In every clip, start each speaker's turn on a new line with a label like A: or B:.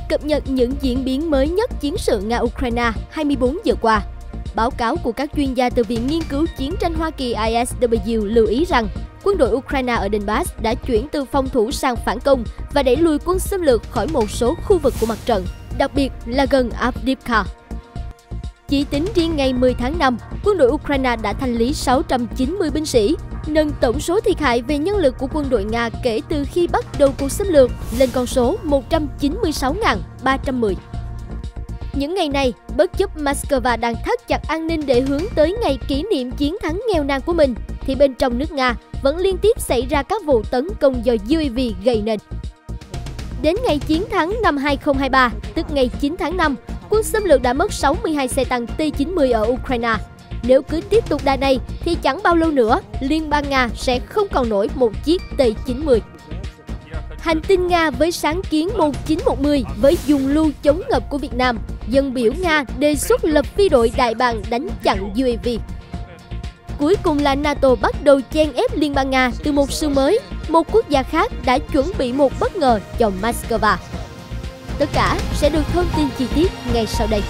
A: cập nhật những diễn biến mới nhất chiến sự Nga-Ukraine 24 giờ qua. Báo cáo của các chuyên gia từ Viện Nghiên cứu Chiến tranh Hoa Kỳ ISW lưu ý rằng quân đội Ukraine ở Donbass đã chuyển từ phòng thủ sang phản công và đẩy lùi quân xâm lược khỏi một số khu vực của mặt trận, đặc biệt là gần Avdiivka. Chỉ tính riêng ngày 10 tháng 5, quân đội Ukraine đã thanh lý 690 binh sĩ, nâng tổng số thiệt hại về nhân lực của quân đội Nga kể từ khi bắt đầu cuộc xâm lược lên con số 196.310. Những ngày này, bất chấp Moscow đang thắt chặt an ninh để hướng tới ngày kỷ niệm chiến thắng nghèo nàn của mình, thì bên trong nước Nga vẫn liên tiếp xảy ra các vụ tấn công do UAV gây nên. Đến ngày chiến thắng năm 2023, tức ngày 9 tháng 5, quân xâm lược đã mất 62 xe tăng T-90 ở Ukraine. Nếu cứ tiếp tục đà này thì chẳng bao lâu nữa, Liên bang Nga sẽ không còn nổi một chiếc T-90. Hành tinh Nga với sáng kiến 1910 với dùng lưu chống ngập của Việt Nam, dân biểu Nga đề xuất lập phi đội đại bàng đánh chặn UAV. Cuối cùng là NATO bắt đầu chen ép Liên bang Nga từ một xu mới, một quốc gia khác đã chuẩn bị một bất ngờ cho Moscow. Tất cả sẽ được thông tin chi tiết ngay sau đây.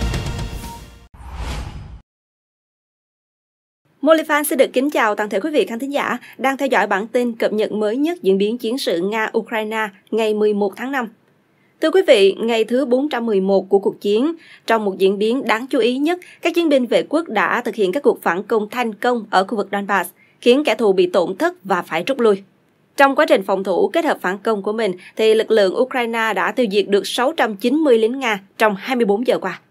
B: Molifan xin được kính chào toàn thể quý vị khán thính giả đang theo dõi bản tin cập nhật mới nhất diễn biến chiến sự Nga-Ukraine ngày 11 tháng 5. Thưa quý vị, ngày thứ 411 của cuộc chiến, trong một diễn biến đáng chú ý nhất, các chiến binh vệ quốc đã thực hiện các cuộc phản công thành công ở khu vực Donbass, khiến kẻ thù bị tổn thất và phải rút lui. Trong quá trình phòng thủ kết hợp phản công của mình, thì lực lượng Ukraine đã tiêu diệt được 690 lính Nga trong 24 giờ qua.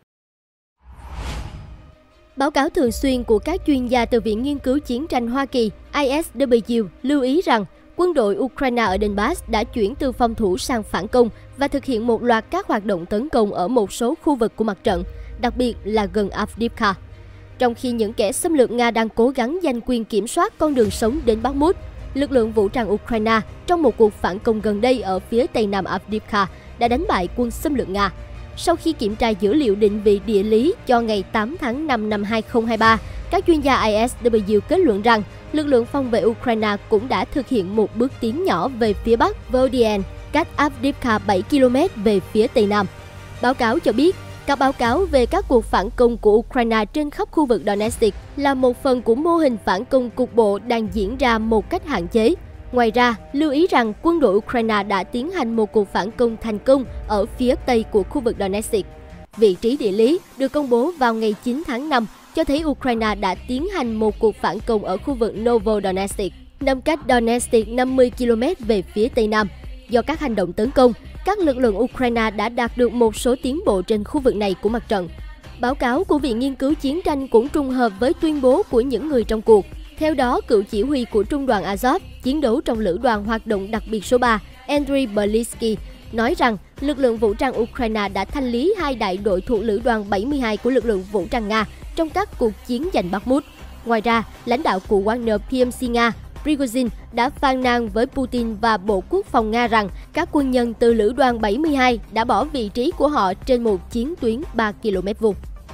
A: Báo cáo thường xuyên của các chuyên gia từ Viện Nghiên cứu Chiến tranh Hoa Kỳ ISW lưu ý rằng quân đội Ukraine ở Donbass đã chuyển từ phòng thủ sang phản công và thực hiện một loạt các hoạt động tấn công ở một số khu vực của mặt trận, đặc biệt là gần Avdiivka. Trong khi những kẻ xâm lược Nga đang cố gắng giành quyền kiểm soát con đường sống đến Bakhmut, lực lượng vũ trang Ukraine trong một cuộc phản công gần đây ở phía tây nam Avdiivka đã đánh bại quân xâm lược Nga. Sau khi kiểm tra dữ liệu định vị địa lý cho ngày 8 tháng 5 năm 2023, các chuyên gia ISW kết luận rằng lực lượng phòng vệ Ukraine cũng đã thực hiện một bước tiến nhỏ về phía bắc Vodian, cách Avdiivka 7 km về phía tây nam. Báo cáo cho biết, các báo cáo về các cuộc phản công của Ukraine trên khắp khu vực Donetsk là một phần của mô hình phản công cục bộ đang diễn ra một cách hạn chế. Ngoài ra, lưu ý rằng quân đội Ukraine đã tiến hành một cuộc phản công thành công ở phía tây của khu vực Donetsk. Vị trí địa lý được công bố vào ngày 9 tháng 5 cho thấy Ukraine đã tiến hành một cuộc phản công ở khu vực Novodonetsk, nằm cách Donetsk 50 km về phía tây nam. Do các hành động tấn công, các lực lượng Ukraine đã đạt được một số tiến bộ trên khu vực này của mặt trận. Báo cáo của Viện Nghiên cứu Chiến tranh cũng trùng hợp với tuyên bố của những người trong cuộc. Theo đó, cựu chỉ huy của Trung đoàn Azov, chiến đấu trong Lữ đoàn Hoạt động đặc biệt số 3, Andriy Belitsky, nói rằng lực lượng vũ trang Ukraine đã thanh lý 2 đại đội thuộc Lữ đoàn 72 của lực lượng vũ trang Nga trong các cuộc chiến giành Bakhmut. Ngoài ra, lãnh đạo của Wagner PMC Nga, Prigozhin, đã phàn nàn với Putin và Bộ Quốc phòng Nga rằng các quân nhân từ Lữ đoàn 72 đã bỏ vị trí của họ trên một chiến tuyến 3 km vuông.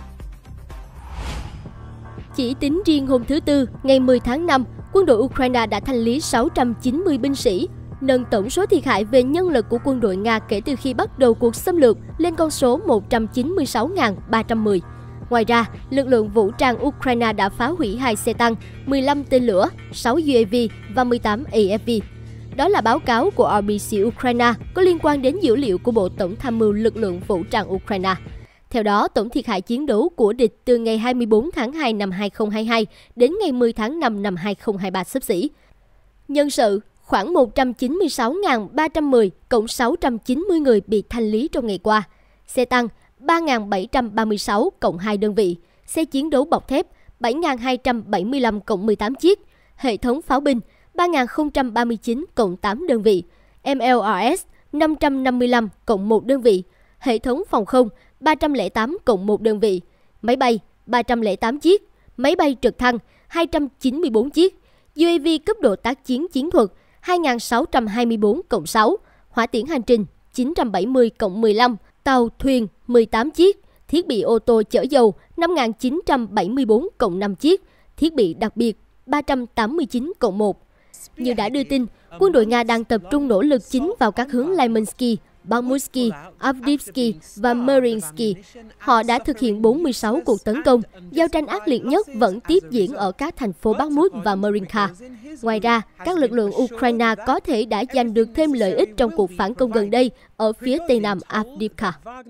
A: Chỉ tính riêng hôm thứ Tư, ngày 10 tháng 5, quân đội Ukraine đã thanh lý 690 binh sĩ, nâng tổng số thiệt hại về nhân lực của quân đội Nga kể từ khi bắt đầu cuộc xâm lược lên con số 196.310. Ngoài ra, lực lượng vũ trang Ukraine đã phá hủy 2 xe tăng, 15 tên lửa, 6 UAV và 18 AFV. Đó là báo cáo của RBC Ukraine có liên quan đến dữ liệu của Bộ Tổng tham mưu lực lượng vũ trang Ukraine. Theo đó, tổng thiệt hại chiến đấu của địch từ ngày 24 tháng 2 năm 2022 đến ngày 10 tháng 5 năm 2023 xấp xỉ. Nhân sự, khoảng 196.310 cộng 690 người bị thanh lý trong ngày qua. Xe tăng, 3.736 cộng 2 đơn vị. Xe chiến đấu bọc thép, 7.275 cộng 18 chiếc. Hệ thống pháo binh, 3.039 cộng 8 đơn vị. MLRS, 555 cộng 1 đơn vị. Hệ thống phòng không, 308 cộng 1 đơn vị, máy bay 308 chiếc, máy bay trực thăng 294 chiếc, UAV cấp độ tác chiến chiến thuật 2.624 cộng 6, hỏa tiễn hành trình 970 cộng 15, tàu thuyền 18 chiếc, thiết bị ô tô chở dầu 5.974 cộng 5 chiếc, thiết bị đặc biệt 389 cộng 1. Như đã đưa tin, quân đội Nga đang tập trung nỗ lực chính vào các hướng Lymansky, Bakhmutsk, Avdiivka và Mariinsk. Họ đã thực hiện 46 cuộc tấn công. Giao tranh ác liệt nhất vẫn tiếp diễn ở các thành phố Bakhmut và Marinka. Ngoài ra, các lực lượng Ukraine có thể đã giành được thêm lợi ích trong cuộc phản công gần đây ở phía tây nam Avdiivka.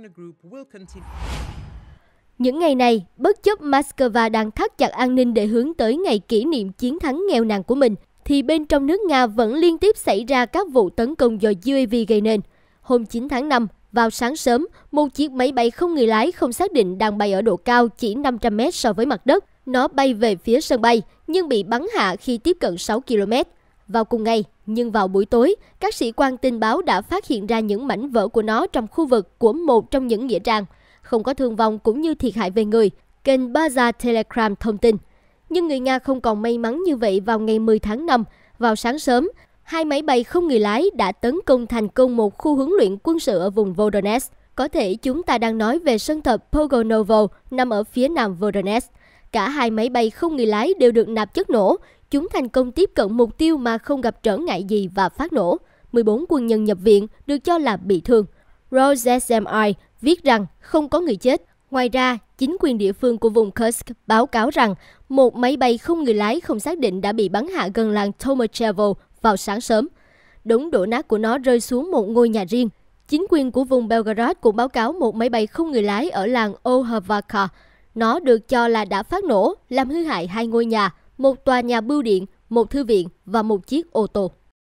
A: Những ngày này, bất chấp Moscow đang thắt chặt an ninh để hướng tới ngày kỷ niệm chiến thắng nghèo nàn của mình, thì bên trong nước Nga vẫn liên tiếp xảy ra các vụ tấn công do UAV gây nên. Hôm 9 tháng 5, vào sáng sớm, một chiếc máy bay không người lái không xác định đang bay ở độ cao chỉ 500 m so với mặt đất. Nó bay về phía sân bay, nhưng bị bắn hạ khi tiếp cận 6 km. Vào cùng ngày, nhưng vào buổi tối, các sĩ quan tình báo đã phát hiện ra những mảnh vỡ của nó trong khu vực của một trong những nghĩa trang. Không có thương vong cũng như thiệt hại về người, kênh Baza Telegram thông tin. Nhưng người Nga không còn may mắn như vậy vào ngày 10 tháng 5. Vào sáng sớm, 2 máy bay không người lái đã tấn công thành công một khu huấn luyện quân sự ở vùng Voronezh. Có thể chúng ta đang nói về sân tập Pogonovo nằm ở phía nam Voronezh. Cả 2 máy bay không người lái đều được nạp chất nổ. Chúng thành công tiếp cận mục tiêu mà không gặp trở ngại gì và phát nổ. 14 quân nhân nhập viện được cho là bị thương. ROSSMI viết rằng không có người chết. Ngoài ra, chính quyền địa phương của vùng Kursk báo cáo rằng một máy bay không người lái không xác định đã bị bắn hạ gần làng Tomachevo vào sáng sớm. Đống đổ nát của nó rơi xuống một ngôi nhà riêng. Chính quyền của vùng Belgorod cũng báo cáo một máy bay không người lái ở làng Ohavaka. Nó được cho là đã phát nổ, làm hư hại 2 ngôi nhà, một tòa nhà bưu điện, một thư viện và một chiếc ô tô.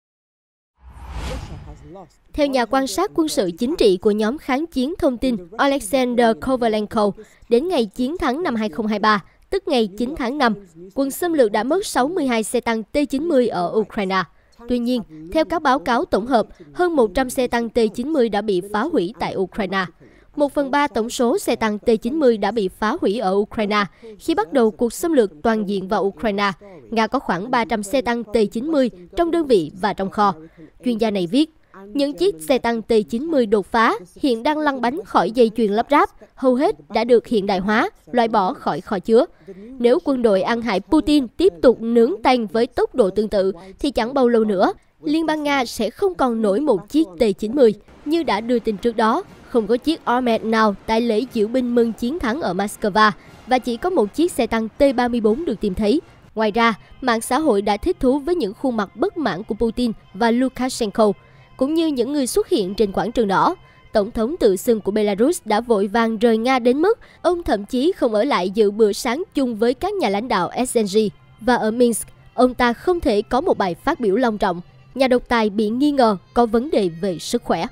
A: Theo nhà quan sát quân sự chính trị của nhóm kháng chiến thông tin Alexander Kovalenko, đến ngày chiến thắng năm 2023, tức ngày 9 tháng 5, quân xâm lược đã mất 62 xe tăng T-90 ở Ukraine. Tuy nhiên, theo các báo cáo tổng hợp, hơn 100 xe tăng T-90 đã bị phá hủy tại Ukraine. 1/3 tổng số xe tăng T-90 đã bị phá hủy ở Ukraine. Khi bắt đầu cuộc xâm lược toàn diện vào Ukraine, Nga có khoảng 300 xe tăng T-90 trong đơn vị và trong kho. Chuyên gia này viết, những chiếc xe tăng T-90 đột phá hiện đang lăn bánh khỏi dây chuyền lắp ráp, hầu hết đã được hiện đại hóa, loại bỏ khỏi kho chứa. Nếu quân đội ăn hại Putin tiếp tục nướng tan với tốc độ tương tự, thì chẳng bao lâu nữa, Liên bang Nga sẽ không còn nổi một chiếc T-90. Như đã đưa tin trước đó, không có chiếc Armored nào tại lễ diễu binh mừng chiến thắng ở Moscow, và chỉ có một chiếc xe tăng T-34 được tìm thấy. Ngoài ra, mạng xã hội đã thích thú với những khuôn mặt bất mãn của Putin và Lukashenko, cũng như những người xuất hiện trên quảng trường đỏ. Tổng thống tự xưng của Belarus đã vội vàng rời Nga đến mức ông thậm chí không ở lại dự bữa sáng chung với các nhà lãnh đạo SNG. Và ở Minsk, ông ta không thể có một bài phát biểu long trọng. Nhà độc tài bị nghi ngờ có vấn đề về sức khỏe.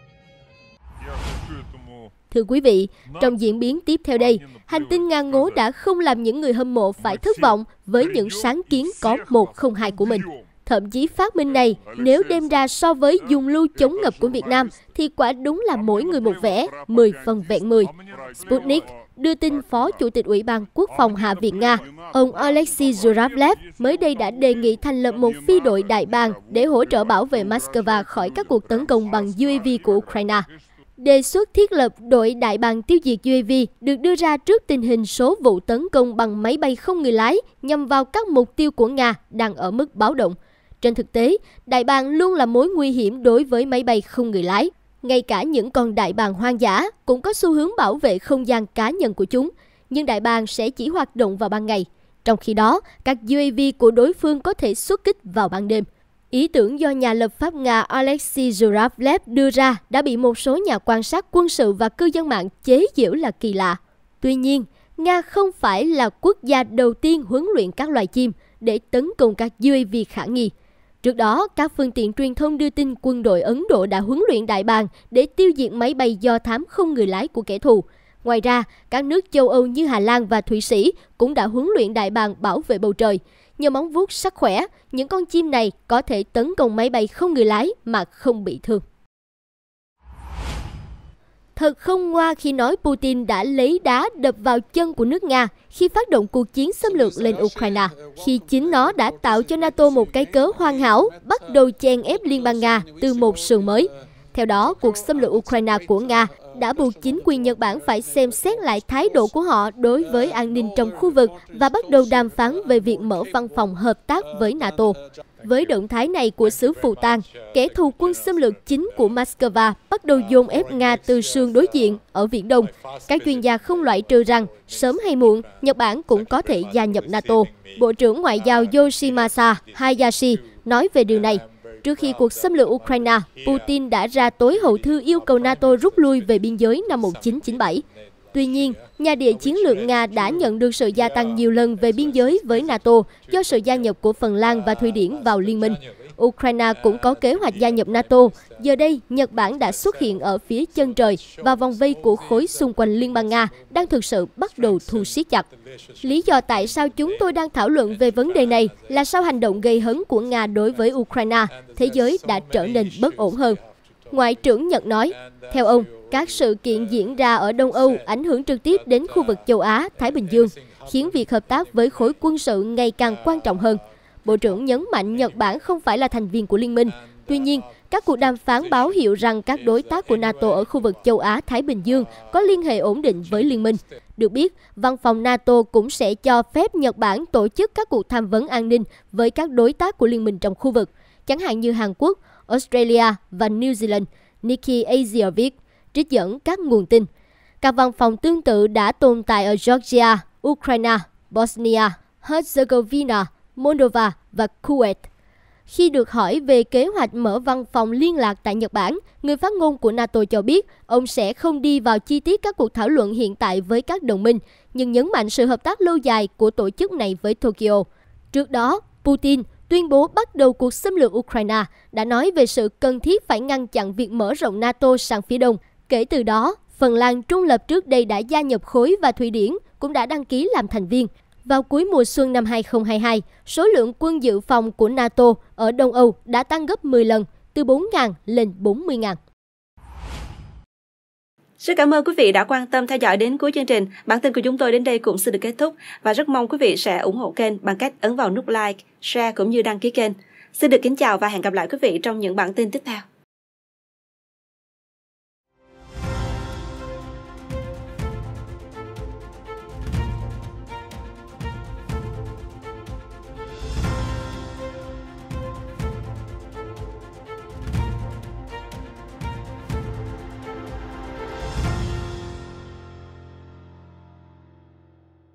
A: Thưa quý vị, trong diễn biến tiếp theo đây, hành tinh Nga ngố đã không làm những người hâm mộ phải thất vọng với những sáng kiến có 102 của mình. Thậm chí phát minh này, nếu đem ra so với dùng lưu chống ngập của Việt Nam, thì quả đúng là mỗi người một vẻ, 10 phần vẹn 10. Sputnik đưa tin Phó Chủ tịch Ủy ban Quốc phòng Hạ viện Nga, ông Alexei Zhuravlev mới đây đã đề nghị thành lập một phi đội đại bàng để hỗ trợ bảo vệ Moscow khỏi các cuộc tấn công bằng UAV của Ukraine. Đề xuất thiết lập đội đại bàng tiêu diệt UAV được đưa ra trước tình hình số vụ tấn công bằng máy bay không người lái nhằm vào các mục tiêu của Nga đang ở mức báo động. Trên thực tế, đại bàng luôn là mối nguy hiểm đối với máy bay không người lái. Ngay cả những con đại bàng hoang dã cũng có xu hướng bảo vệ không gian cá nhân của chúng, nhưng đại bàng sẽ chỉ hoạt động vào ban ngày. Trong khi đó, các UAV của đối phương có thể xuất kích vào ban đêm. Ý tưởng do nhà lập pháp Nga Alexei Zhuravlev đưa ra đã bị một số nhà quan sát quân sự và cư dân mạng chế giễu là kỳ lạ. Tuy nhiên, Nga không phải là quốc gia đầu tiên huấn luyện các loài chim để tấn công các UAV khả nghi. Trước đó, các phương tiện truyền thông đưa tin quân đội Ấn Độ đã huấn luyện đại bàng để tiêu diệt máy bay do thám không người lái của kẻ thù. Ngoài ra, các nước châu Âu như Hà Lan và Thụy Sĩ cũng đã huấn luyện đại bàng bảo vệ bầu trời. Nhờ móng vuốt sắc khỏe, những con chim này có thể tấn công máy bay không người lái mà không bị thương. Thật không ngoa khi nói Putin đã lấy đá đập vào chân của nước Nga khi phát động cuộc chiến xâm lược lên Ukraine, khi chính nó đã tạo cho NATO một cái cớ hoàn hảo bắt đầu chèn ép Liên bang Nga từ một sườn mới. Theo đó, cuộc xâm lược Ukraine của Nga đã buộc chính quyền Nhật Bản phải xem xét lại thái độ của họ đối với an ninh trong khu vực và bắt đầu đàm phán về việc mở văn phòng hợp tác với NATO. Với động thái này của xứ Phù Tang, kẻ thù quân xâm lược chính của Moscow bắt đầu dồn ép Nga từ sườn đối diện ở Viễn Đông. Các chuyên gia không loại trừ rằng, sớm hay muộn, Nhật Bản cũng có thể gia nhập NATO. Bộ trưởng Ngoại giao Yoshimasa Hayashi nói về điều này. Trước khi cuộc xâm lược Ukraine, Putin đã ra tối hậu thư yêu cầu NATO rút lui về biên giới năm 1997. Tuy nhiên, nhà địa chiến lược Nga đã nhận được sự gia tăng nhiều lần về biên giới với NATO do sự gia nhập của Phần Lan và Thụy Điển vào liên minh. Ukraine cũng có kế hoạch gia nhập NATO. Giờ đây, Nhật Bản đã xuất hiện ở phía chân trời và vòng vây của khối xung quanh Liên bang Nga đang thực sự bắt đầu thu siết chặt. Lý do tại sao chúng tôi đang thảo luận về vấn đề này là sau hành động gây hấn của Nga đối với Ukraine, thế giới đã trở nên bất ổn hơn. Ngoại trưởng Nhật nói, theo ông, các sự kiện diễn ra ở Đông Âu ảnh hưởng trực tiếp đến khu vực châu Á, Thái Bình Dương, khiến việc hợp tác với khối quân sự ngày càng quan trọng hơn. Bộ trưởng nhấn mạnh Nhật Bản không phải là thành viên của liên minh. Tuy nhiên, các cuộc đàm phán báo hiệu rằng các đối tác của NATO ở khu vực châu Á, Thái Bình Dương có liên hệ ổn định với liên minh. Được biết, văn phòng NATO cũng sẽ cho phép Nhật Bản tổ chức các cuộc tham vấn an ninh với các đối tác của liên minh trong khu vực, chẳng hạn như Hàn Quốc, Australia và New Zealand, Nikkei Asia viết, trích dẫn các nguồn tin. Các văn phòng tương tự đã tồn tại ở Georgia, Ukraine, Bosnia, Herzegovina, Moldova và Kuwait. Khi được hỏi về kế hoạch mở văn phòng liên lạc tại Nhật Bản, người phát ngôn của NATO cho biết ông sẽ không đi vào chi tiết các cuộc thảo luận hiện tại với các đồng minh, nhưng nhấn mạnh sự hợp tác lâu dài của tổ chức này với Tokyo. Trước đó, Putin tuyên bố bắt đầu cuộc xâm lược Ukraine, đã nói về sự cần thiết phải ngăn chặn việc mở rộng NATO sang phía đông. Kể từ đó, Phần Lan trung lập trước đây đã gia nhập khối và Thụy Điển cũng đã đăng ký làm thành viên. Vào cuối mùa xuân năm 2022, số lượng quân dự phòng của NATO ở Đông Âu đã tăng gấp 10 lần, từ 4.000 lên 40.000.
B: Rất cảm ơn quý vị đã quan tâm theo dõi đến cuối chương trình. Bản tin của chúng tôi đến đây cũng xin được kết thúc và rất mong quý vị sẽ ủng hộ kênh bằng cách ấn vào nút like, share cũng như đăng ký kênh. Xin được kính chào và hẹn gặp lại quý vị trong những bản tin tiếp theo.